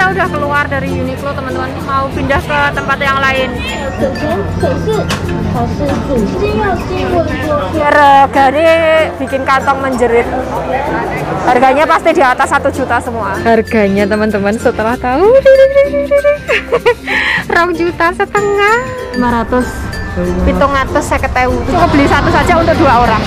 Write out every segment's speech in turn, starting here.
kita udah keluar dari Uniqlo teman-teman, mau pindah ke tempat yang lain. Biar Gari bikin kantong menjerit. Harganya pasti di atas 1 juta semua. Harganya teman-teman setelah tahu 2,5 juta 500. 750.000. Cukup beli satu saja untuk 2 orang.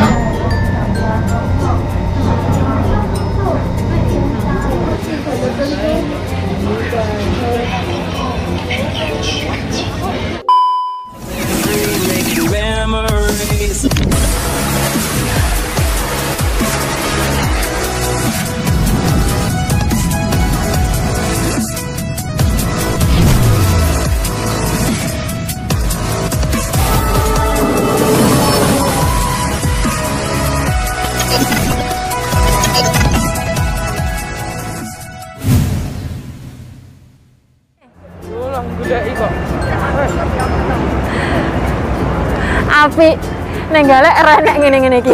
Api nenggale renek ngene-ngene iki.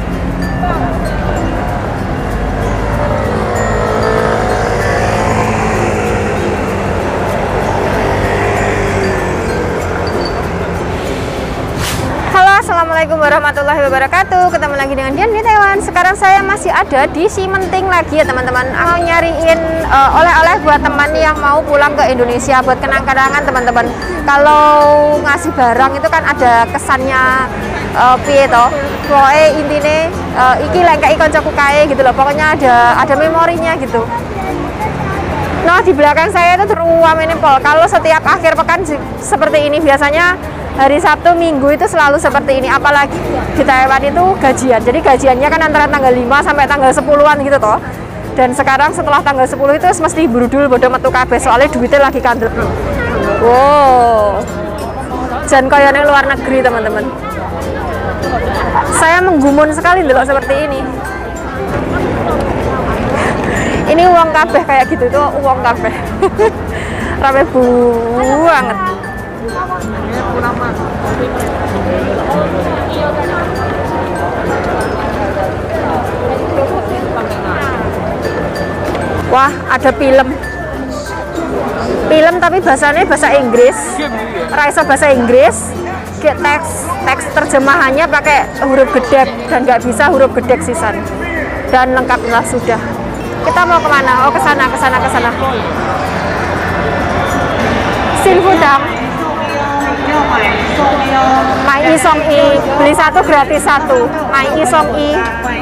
Assalamualaikum warahmatullahi wabarakatuh. Ketemu lagi dengan Dian di Taiwan. Sekarang saya masih ada di Ximending lagi ya teman-teman. Mau nyariin oleh-oleh buat teman yang mau pulang ke Indonesia buat kenang-kenangan teman-teman. Kalau ngasih barang itu kan ada kesannya piye to. Pokoknya intine iki lengkeki koncoku kae gitu loh. Pokoknya ada memorinya gitu. Nah, di belakang saya itu teruame pol. Kalau setiap akhir pekan seperti ini biasanya hari Sabtu Minggu itu selalu seperti ini, apalagi di Taiwan itu gajian. Jadi gajiannya kan antara tanggal 5 sampai tanggal 10-an gitu toh. Dan sekarang setelah tanggal 10 itu mesti brudul bodo metu kabeh soalnya duitnya lagi kandel. Wow. Jan koyone luar negeri teman-teman. Saya menggumun sekali loh seperti ini. Ini uang kabeh kayak gitu tuh, uang kabeh. Rame banget. Wah, ada film tapi bahasanya bahasa Inggris. Raiso bahasa Inggris. Teks terjemahannya pakai huruf gedek dan nggak bisa huruf gedek sisan. Dan lengkaplah sudah. Kita mau kemana? Oh, ke sana. Silfudang. Mai Isong I, beli 1 gratis 1. Mai Isong I.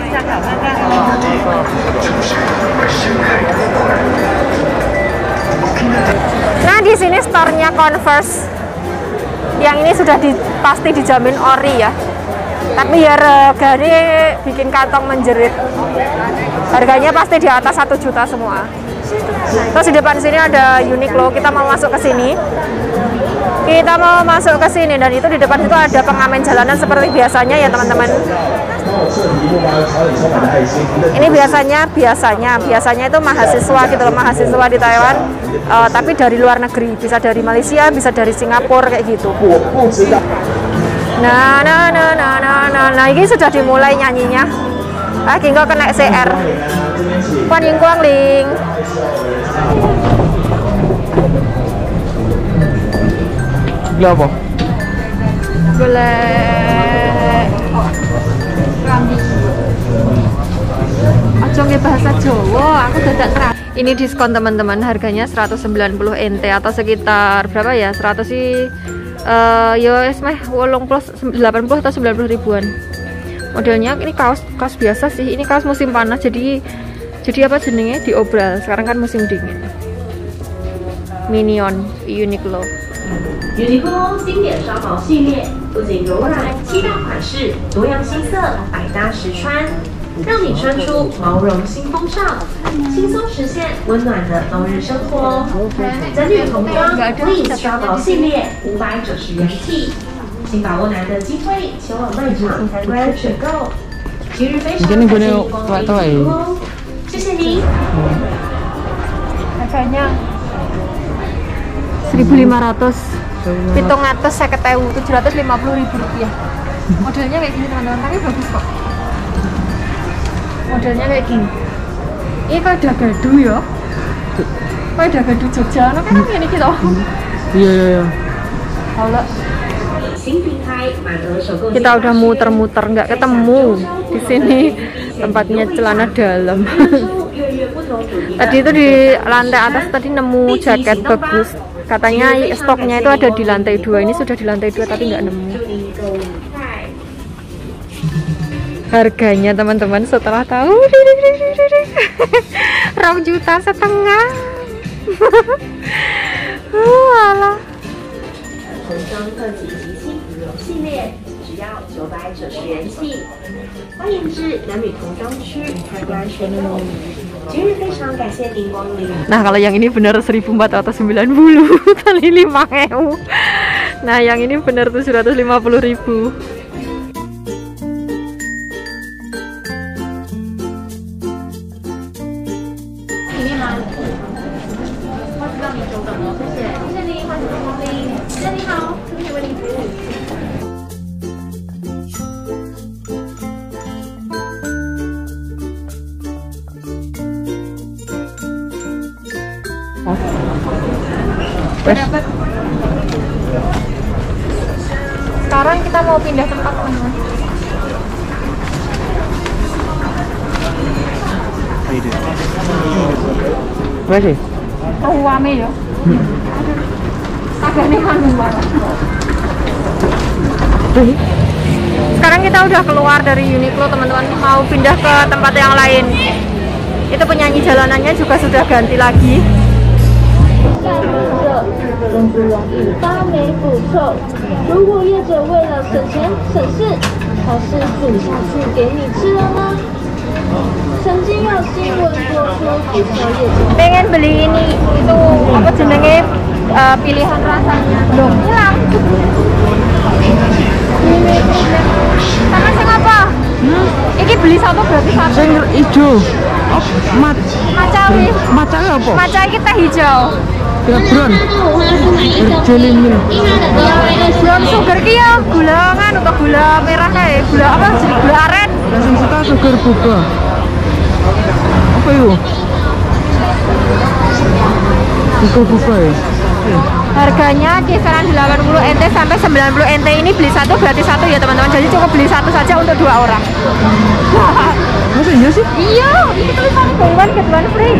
Nah, di sini store-nya Converse. Yang ini sudah pasti dijamin ori ya. Tapi biar Gari bikin kantong menjerit. Harganya pasti di atas 1 juta semua. Terus di depan sini ada Uniqlo. Kita mau masuk ke sini. Dan itu di depan itu ada pengamen jalanan seperti biasanya ya teman-teman. Ini biasanya itu mahasiswa gitu loh, mahasiswa di Taiwan. Tapi dari luar negeri, bisa dari Malaysia, bisa dari Singapura kayak gitu. Nah, ini sudah dimulai nyanyinya. Kingko kena CR. Kuan Ying Kuang Ling. Gila apa? Golek rambi. Aja nge bahasa Jawa, aku dadak ngerti. Ini diskon teman-teman, harganya 190 NT atau sekitar berapa ya? 100 sih. Yo meh 80 atau 90 ribuan. Modelnya ini kaos biasa sih. Ini kaos musim panas jadi apa jenenge diobral. Sekarang kan musim dingin. Minion Uniqlo. Uniqlo 经典烧毛系列不仅柔软7大款式，多样新色，百搭实穿，让你穿出毛绒新风尚，轻松实现温暖的冬日生活。整体童装 Please 刷毛系列590元起，请把握难得机会前往卖场参观选购。今日非常感谢您光临Uniqlo，谢谢您。 Harganya 1.500. 750.000, 750.000 rupiah. Modelnya kayak gini teman-teman, tapi bagus kok. Modelnya kayak gini. Ini kok ada gaduh ya. Kayak udah gaduh Jogja, kan ini kita. Iya. Halo. 新平台满额首购 Kita udah muter-muter nggak ketemu di sini tempatnya celana dalam. Tadi itu di lantai atas tadi nemu jaket bagus. Katanya stoknya itu ada di lantai 2. Ini sudah di lantai 2 tapi nggak nemu. Harganya teman-teman setelah tahu 2,5 juta. Alah. 童装特级即兴羽绒系列，只要990元起。欢迎至男女童装区参观选购。今日非常感谢您光临。 Nah, kalau yang ini benar 1.490 kali 5.000. Nah, yang ini benar 750.000. Sekarang kita mau pindah tempat, teman-teman. Masih? Oh, rame ya. Agak nih kan Sekarang kita udah keluar dari Uniqlo, teman-teman. Mau pindah ke tempat yang lain. Itu penyanyi jalanannya juga sudah ganti lagi. 真不容易，发霉腐臭。如果业者为了省钱省事，还是煮下去给你吃了呢？曾经有新闻说出不少业者 pengen beli ini itu apa jenenge pilihan rasanya belum hilang. Sama sing apa? Iki beli satu berarti satu. Sing ijo. Maca wis. Maca apa? Maca iki teh hijau. Brown. Berjelimin. Brown sugar ki ya gula kan atau gula merah kayak gula apa jenenge gula aren. Lah sing suka sugar boba. Apa itu? Sugar boba ya? Harganya kisaran 80 NT sampai 90 NT. Ini beli satu berarti satu ya teman-teman. Jadi cukup beli satu saja untuk 2 orang. Masa iya sih? Iya, ini tulisannya buy one get one free.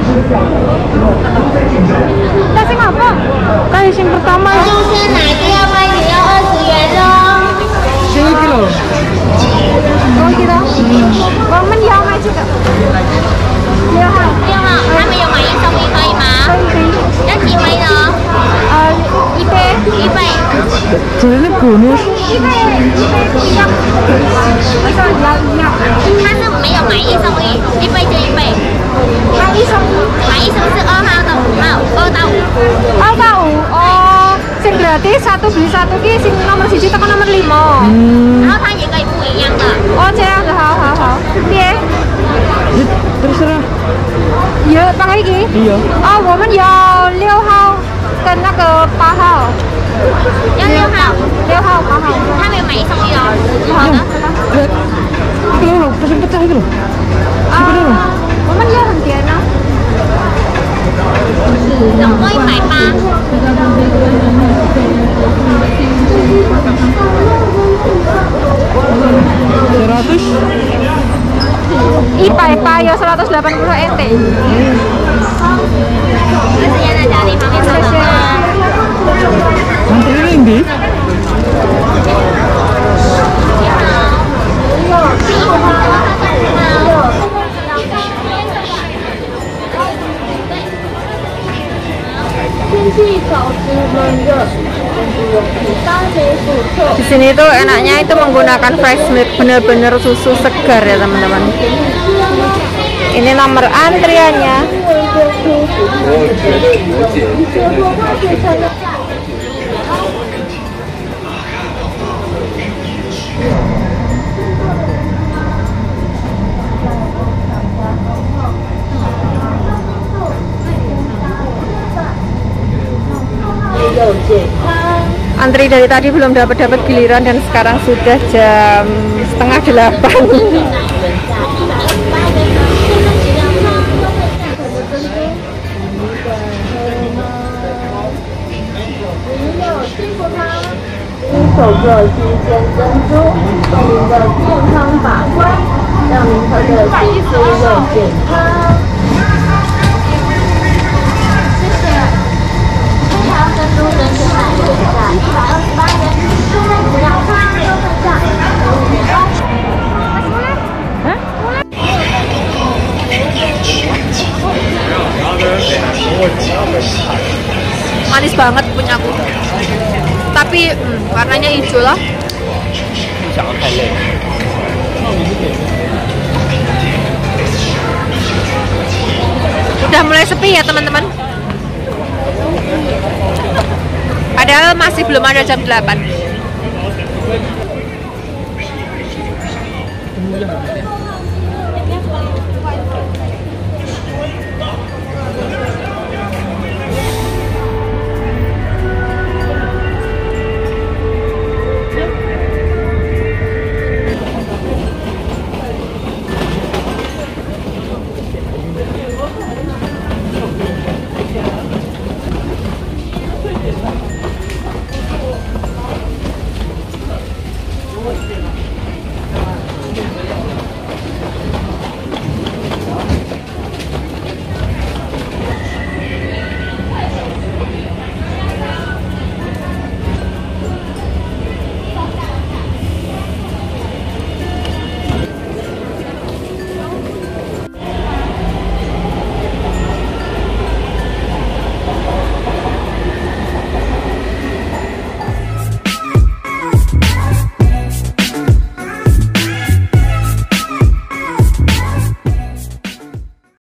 Kasih apa? Kayak yang pertama. 就是哪个要卖也要20元哦。 Sing iki lho. Oh gitu. Women 要卖这个。6号。 6号，他们有买1送1可以吗？ 可以。 要几杯呢一杯。 ？1杯。 Jadi bonus. 一杯不一样。为什么要一样？ 他是没有买1送1，1杯就1杯。 买1送1。 买1送是2号到5号，2到5。 2到5. Oh, sing gratis satu beli satu ki sing nomor 1 tekan nomor 5. 然后它也可以不一样的。 哦，这样子，好。别。 Terserah. 有帮一个。 Iya. 哦，我们有6号跟那个8号。 要6号 6号、8号。 他没有买1送1哦。 好的。 Itu lho, pecah itu lho. 我们也很甜呢。 总共180。 IPA ya 180 NT. 这是在家里旁边做的吗？ Antri ini ndi? Di sini tuh enaknya itu menggunakan fresh milk, bener-bener susu segar ya teman-teman. Ini nomor antriannya. Antri dari tadi belum dapat giliran dan sekarang sudah jam 7:30. 辛苦他。您首个新鲜珍珠，送您的健康把关，让您喝的新鲜又健康。谢谢。黑糖珍珠人参奶原价128元，现在只要3优惠价15元哦。 Manis banget punyaku. Tapi warnanya hijau loh. Udah mulai sepi ya teman-teman. Padahal masih belum ada jam 8.